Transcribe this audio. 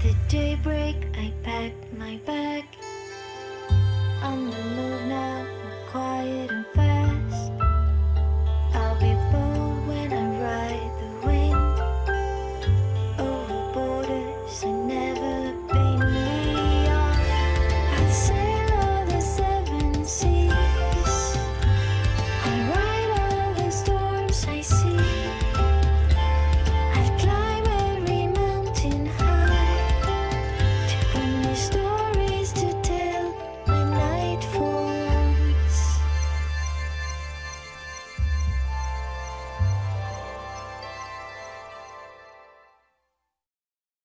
the daybreak, I packed my bag. On the move